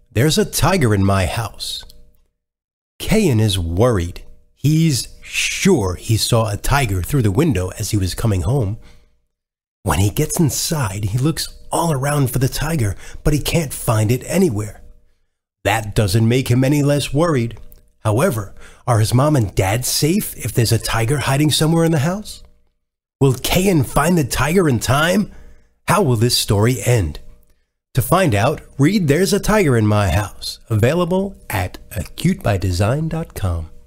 there's a tiger in my house. Kayan is worried. He's sure he saw a tiger through the window as he was coming home. When he gets inside, he looks all around for the tiger, but he can't find it anywhere. That doesn't make him any less worried. However, are his mom and dad safe if there's a tiger hiding somewhere in the house? Will Kayan find the tiger in time? How will this story end? To find out, read There's a Tiger in My House, available at acutebydesign.com.